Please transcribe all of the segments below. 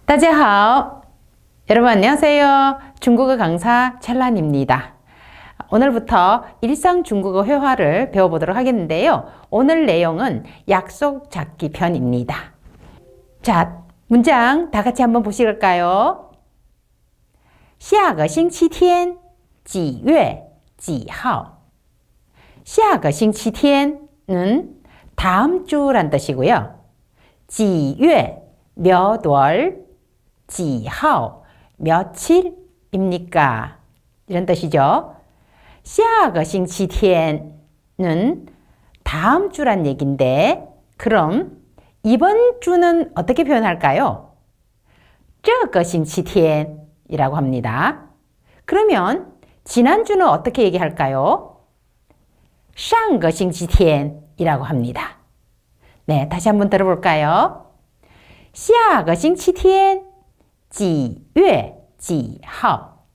大家好. 여러분 안녕하세요. 중국어 강사 찰란입니다. 오늘부터 일상 중국어 회화를 배워보도록 하겠는데요. 오늘 내용은 약속 잡기 편입니다. 자, 문장 다 같이 한번 보실까요? 下个星期天几月几号? 下个星期天는 다음 주란 뜻이고요. 几月 몇 월, 几号 며칠입니까? 이런 뜻이죠. 下个星期天는 다음 주란 얘기인데 그럼 이번 주는 어떻게 표현할까요? 这个星期天이라고 합니다. 그러면 지난주는 어떻게 얘기할까요? 上个星期天이라고 합니다. 네, 다시 한번 들어볼까요? 下个星期天几月几号?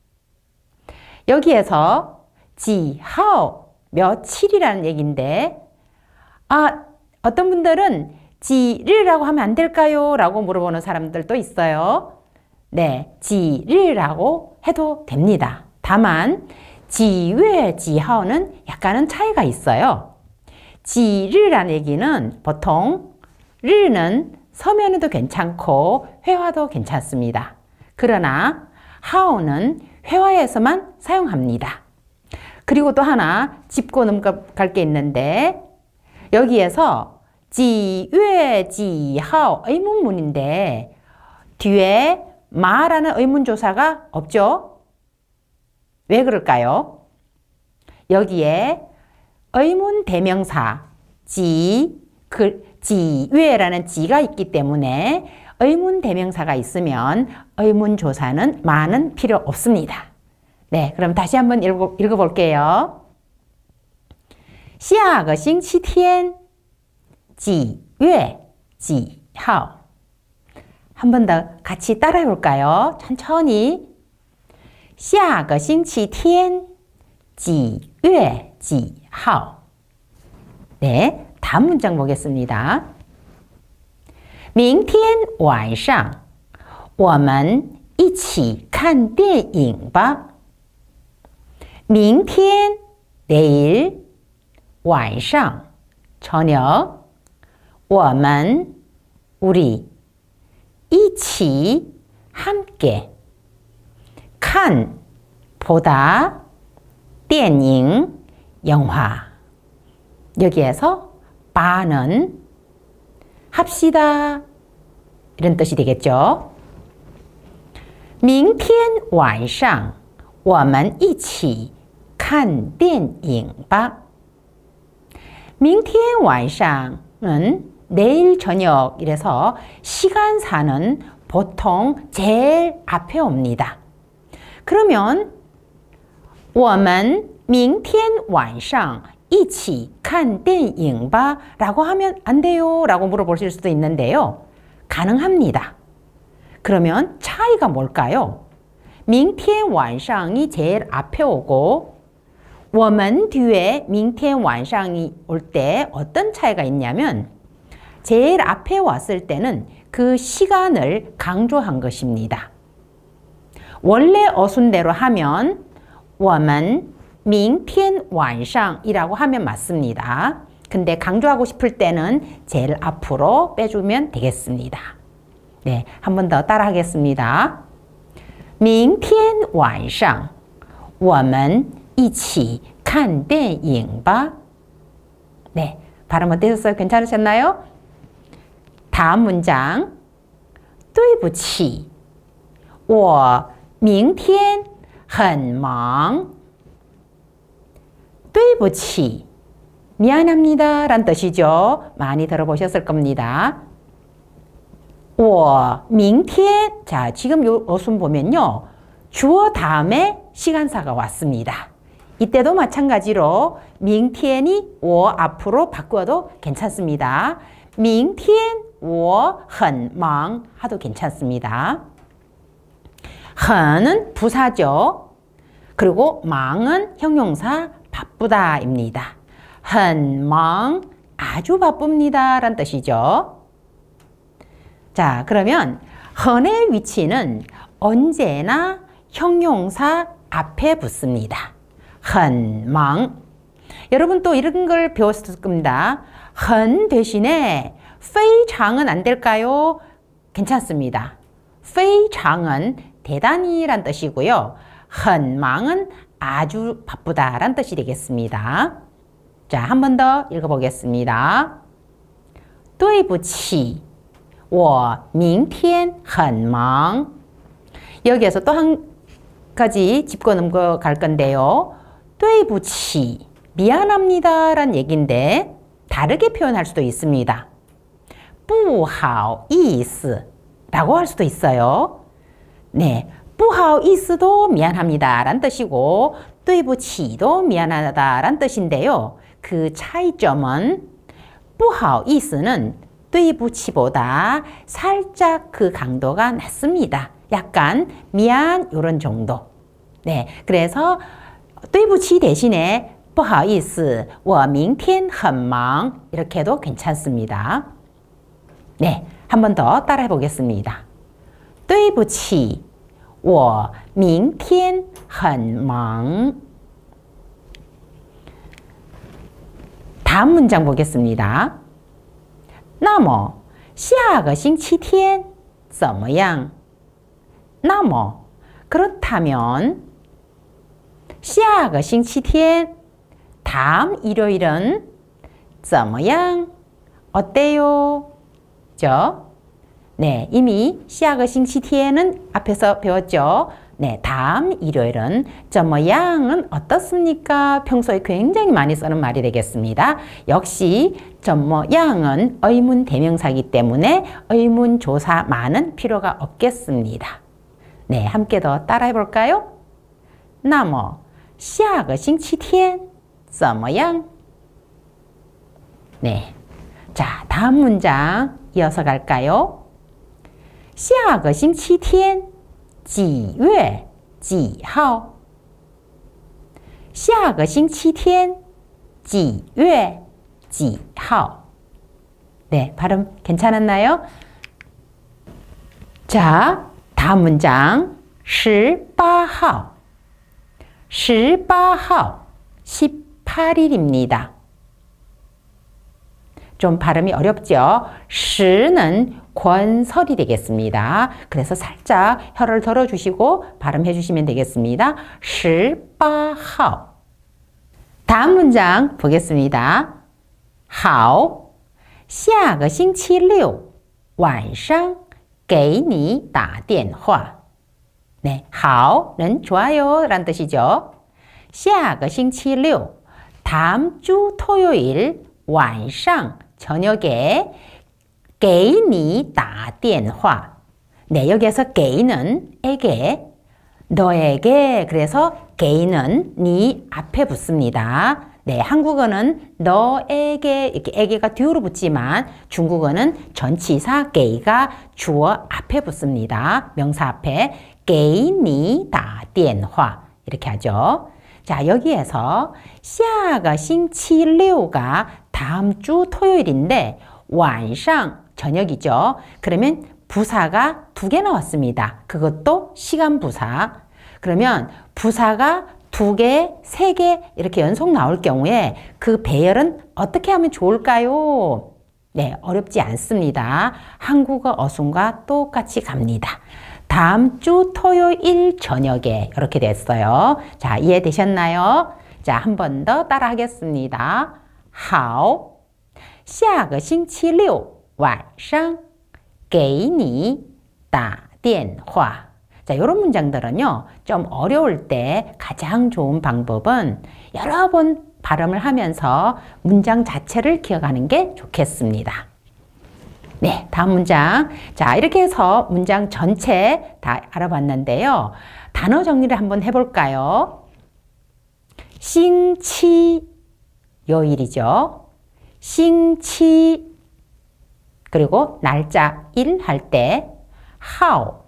여기에서 几号 며칠이라는 얘기인데 어떤 분들은 几日라고 하면 안 될까요? 라고 물어보는 사람들도 있어요. 네, 几日라고 해도 됩니다. 다만 几月几号는 약간은 차이가 있어요. 几日라는 얘기는 보통 르는 서면에도 괜찮고 회화도 괜찮습니다. 그러나 하오는 회화에서만 사용합니다. 그리고 또 하나 짚고 넘어갈 게 있는데 여기에서 几月几号 의문문인데 뒤에 마라는 의문조사가 없죠? 왜 그럴까요? 여기에 의문 대명사 几月라는 지가 있기 때문에 의문 대명사가 있으면 의문조사는 마는 필요 없습니다. 네, 그럼 다시 한번 읽어볼게요. 下个星期天几月几号? 한 번 더 같이 따라해 볼까요? 천천히. 下个星期天几月几号? 네, 다음 문장 보겠습니다. 明天晚上我们一起看电影吧. 明天 내일 晚上 저녁 我们 우리 一起 함께 看 보다 电影 영화. 여기에서 바는 합시다 이런 뜻이 되겠죠. 明天晚上我们一起看电影吧. 明天晚上은 내일 저녁 이래서 시간사는 보통 제일 앞에 옵니다. 그러면 我们明天晚上一起看电影吧라고 하면 안 돼요 라고 물어보실 수도 있는데요. 가능합니다. 그러면 차이가 뭘까요? 明天晚上이 제일 앞에 오고 我们 뒤에 明天晚上이 올 때 어떤 차이가 있냐면 제일 앞에 왔을 때는 그 시간을 강조한 것입니다. 원래 어순대로 하면 我们明天晚上이라고 하면 맞습니다. 근데 강조하고 싶을 때는 제일 앞으로 빼주면 되겠습니다. 네, 한 번 더 따라 하겠습니다. 明天晚上我们一起看电影吧. 네, 발음 어떠셨어요? 괜찮으셨나요? 다음 문장 对不起我明天很忙. 对不起 미안합니다 란 뜻이죠. 많이 들어보셨을 겁니다. 我明天 자, 지금 요 어순 보면요. 주어 다음에 시간사가 왔습니다. 이때도 마찬가지로 明天이 我 앞으로 바꾸어도 괜찮습니다. 明天我很忙 하도 괜찮습니다. 很은 부사죠. 그리고忙은 형용사 바쁘다입니다. 很忙 아주 바쁩니다 라는 뜻이죠. 자, 그러면 헌의 위치는 언제나 형용사 앞에 붙습니다. 很忙. 여러분 또 이런 걸 배웠을 겁니다. 很 대신에 非常은 안 될까요? 괜찮습니다. 非常은 대단히 란 뜻이고요. 很忙은 아주 바쁘다 란 뜻이 되겠습니다. 자, 한 번 더 읽어보겠습니다. 对不起我明天很忙. 여기에서 또 한 가지 짚고 넘어갈 건데요. 对不起, 미안합니다 란 얘기인데 다르게 표현할 수도 있습니다. 不好意思라고 할 수도 있어요. 네, 不好意思도 미안합니다 란 뜻이고 对不起도 미안하다 란 뜻인데요. 그 차이점은 不好意思는 对不起보다 살짝 그 강도가 낮습니다. 약간 미안 이런 정도. 네, 그래서 对不起 대신에 不好意思我明天很忙 이렇게 해도 괜찮습니다. 네, 한 번 더 따라해 보겠습니다. 对不起我明天很忙. 다음 문장 보겠습니다. 那么下个星期天怎么样? 那么 그렇다면 下个星期天 다음 일요일은 怎么样? 어때요? 네, 이미 下个星期天은 앞에서 배웠죠. 네, 다음 일요일은 怎么样은 어떻습니까? 평소에 굉장히 많이 쓰는 말이 되겠습니다. 역시 怎么样은 의문 대명사이기 때문에 의문 조사만은 필요가 없겠습니다. 네, 함께 더 따라해 볼까요? 那么下个星期天怎么样? 네, 자, 다음 문장 이어서 갈까요? 下个星期天几月几号? 下个星期天几月几号? 네, 발음 괜찮았나요? 자, 다음 문장 18号 18号 18일입니다. 좀 발음이 어렵죠? 10는 권설이 되겠습니다. 그래서 살짝 혀를 덜어주시고 발음해 주시면 되겠습니다. 18号 다음 문장 보겠습니다. 好下个星期六晚上给你打电话. 네, 好는 좋아요 라는 뜻이죠. 下个星期六 다음 주 토요일 晚上 저녁에 给你打电话. 네, 여기에서 给는 에게, 너에게, 그래서 给는 니 앞에 붙습니다. 네, 한국어는 너에게 이렇게 에게가 뒤로 붙지만 중국어는 전치사 给가 주어 앞에 붙습니다. 명사 앞에 给你打电话 이렇게 하죠. 자, 여기에서 下个星期六가 다음 주 토요일인데 晚上 저녁이죠. 그러면 부사가 2개 나왔습니다. 그것도 시간 부사. 그러면 부사가 2개, 3개 이렇게 연속 나올 경우에 그 배열은 어떻게 하면 좋을까요? 네, 어렵지 않습니다. 한국어 어순과 똑같이 갑니다. 다음 주 토요일 저녁에 이렇게 됐어요. 자, 이해되셨나요? 자, 한 번 더 따라 하겠습니다. 好下个星期六晚上给你打电话. 자, 이런 문장들은요, 좀 어려울 때 가장 좋은 방법은 여러 번 발음을 하면서 문장 자체를 기억하는 게 좋겠습니다. 네, 다음 문장. 자, 이렇게 해서 문장 전체 다 알아봤는데요. 단어 정리를 한번 해볼까요? 星期 요일이죠. 星期 그리고 날짜 일 할 때 how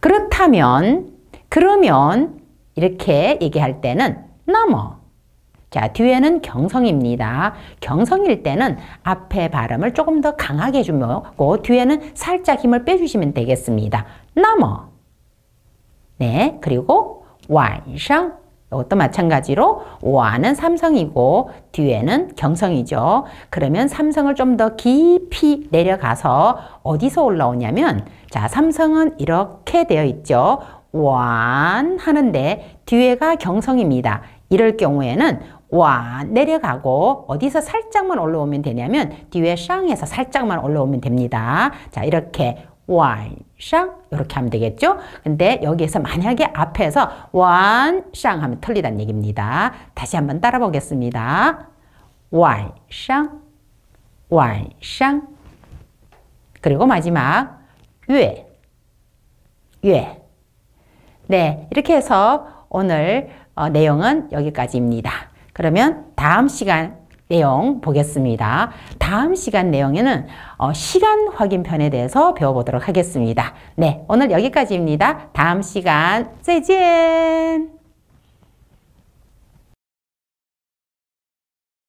그렇다면 그러면 이렇게 얘기할 때는 那么 자, 뒤에는 경성입니다. 경성일 때는 앞에 발음을 조금 더 강하게 해주고 뒤에는 살짝 힘을 빼주시면 되겠습니다. 那么 네, 그리고 晚上 이것도 마찬가지로 와는 삼성이고 뒤에는 경성이죠. 그러면 삼성을 좀 더 깊이 내려가서 어디서 올라오냐면 자, 삼성은 이렇게 되어 있죠. 완 하는데 뒤에가 경성입니다. 이럴 경우에는 와 내려가고 어디서 살짝만 올라오면 되냐면 뒤에 쌍에서 살짝만 올라오면 됩니다. 자, 이렇게 완상 이렇게 하면 되겠죠. 근데 여기에서 만약에 앞에서 완상 하면 틀리다는 얘기입니다. 다시 한번 따라 보겠습니다. 완상 완상 그리고 마지막 예 예. 네, 이렇게 해서 오늘 내용은 여기까지입니다. 그러면 다음 시간 내용 보겠습니다. 다음 시간 내용에는 시간 확인편에 대해서 배워보도록 하겠습니다. 네, 오늘 여기까지입니다. 다음 시간 再见!